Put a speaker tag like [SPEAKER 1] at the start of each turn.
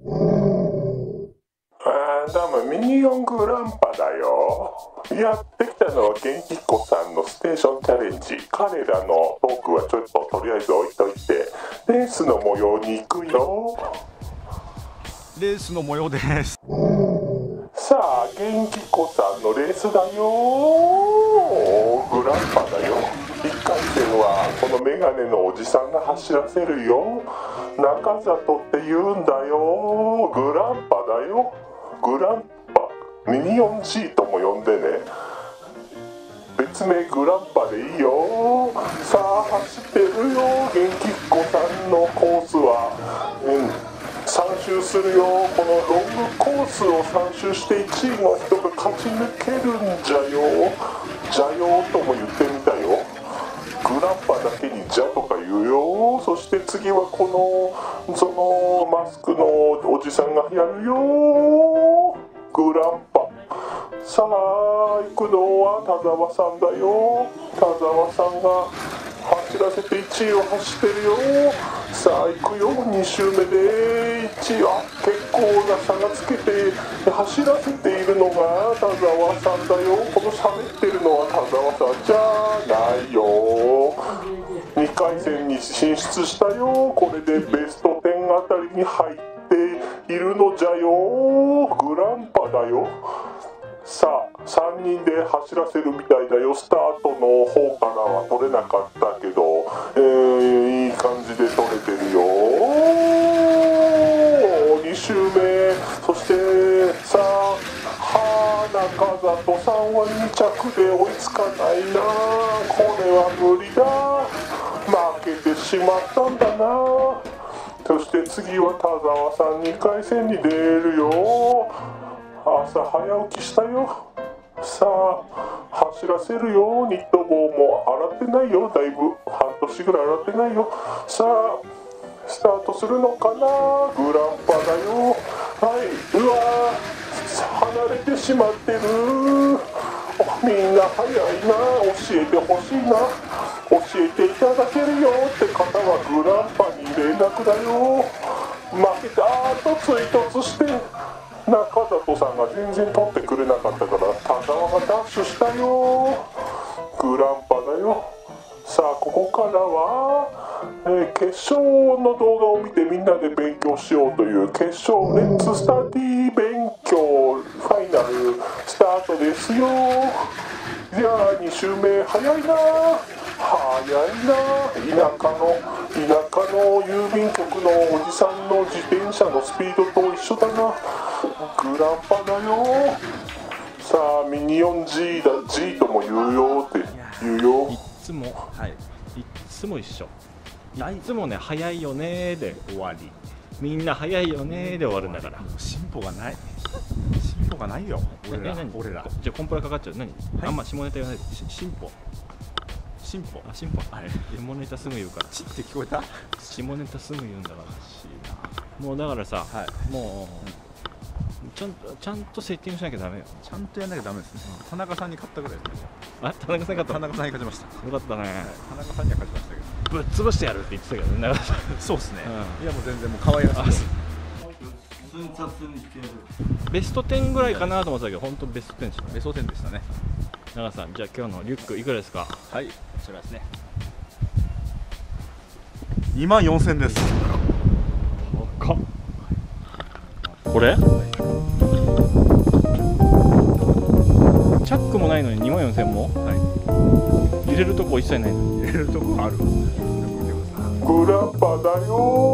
[SPEAKER 1] どうもミニ四駆グランパだよ。やってきたのは元気っ子さんのステーションチャレンジ。彼らのトークはちょっととりあえず置いといて、レースの模様に行くよ。
[SPEAKER 2] レースの模様です。
[SPEAKER 1] さあ元気っ子さんのレースだよ。グランパだよ。1回戦はこのメガネのおじさんが走らせるよ。中里って言うんだよ。グランパだよ。グランパ、ミニオン G とも呼んでね。別名グランパでいいよ。さあ走ってるよ。元気っ子さんのコースは、3周するよ。このロングコースを3周して1位の人が勝ち抜けるんじゃよ。じゃよとも言ってみたよ。グランパだけにじゃとか言うよ。そして次はこのそのマスクのおじさんがやるよ。グランパ。さあ行くのは田沢さんだよ。田沢さんが走らせて1位を走ってるよ。さあ行くよ。2周目で1位は結構な差がつけて走らせているのが田沢さんだよ。この喋ってるのは田沢さんじゃないよ。2回戦に進出したよ。これでベスト10あたりに入っているのじゃよ。グランパだよ。さあ3人で走らせるみたいだよ。スタートの方からは取れなかったけど、いい感じで取れてるよ。2周目。そしてさあ中里さんは2着で追いつかないな。これは無理だ。負けてしまったんだな。そして次は田沢さん2回戦に出るよ。朝早起きしたよ。さあ走らせるよ。ニット帽も洗ってないよ。だいぶ半年ぐらい洗ってないよ。さあスタートするのかな。グランパだよ。はい、うわ離れてしまってる。みんな早いな。教えてほしいな。教えていただけるよって方はグランパに連絡だよ。負けたと追突して中里さんが全然取ってくれなかったから田沢がダッシュしたよ。グランパだよ。さあここからは、決勝の動画を見てみんなで勉強しようという決勝レッツスタディ勉強ファイナルスタートですよ。じゃあ2周目早いな。早いな。田舎の郵便局のおじさんの自転車のスピードと一緒だな。グランパだよ。さあミニオン G だ G とも言うよって言うよ。
[SPEAKER 2] いつも一緒。いつもね早いよねで終わり。みんな早いよねで終わるんだから。
[SPEAKER 3] 進歩がない。進歩がないよ。俺ら。
[SPEAKER 2] じゃあコンプラかかっちゃう。何？あんま下ネタ言わないで。
[SPEAKER 3] 進歩。
[SPEAKER 2] はい。下ネタすぐ言うから。
[SPEAKER 3] チって聞こえた？
[SPEAKER 2] 下ネタすぐ言うんだから。もうだからさ、もうちゃんとセッティングしなきゃダメよ。
[SPEAKER 3] ちゃんとやんなきゃダメですね。田中さんに勝ったぐらいですね。
[SPEAKER 2] あ、田中さんに勝った。
[SPEAKER 3] 田中さんに勝ちました。
[SPEAKER 2] よかったね。
[SPEAKER 3] 田中さんには勝ちましたけど。
[SPEAKER 2] ぶっ潰してやるって言ってたけどね。
[SPEAKER 3] そうですね。いやもう全然もう可愛らしい。
[SPEAKER 2] ベスト10ぐらいかなと思ってたけど、本当ベスト10でした。
[SPEAKER 3] ベスト10でしたね。
[SPEAKER 2] 長さん、じゃあ今日のリュックいくらですか？
[SPEAKER 3] はい、こちらですね。24,000です。
[SPEAKER 2] 高っ。これ？チャックもないのに24,000も？入れるとこ一切ないの。
[SPEAKER 3] 入れるとこある。
[SPEAKER 1] グランパだよ。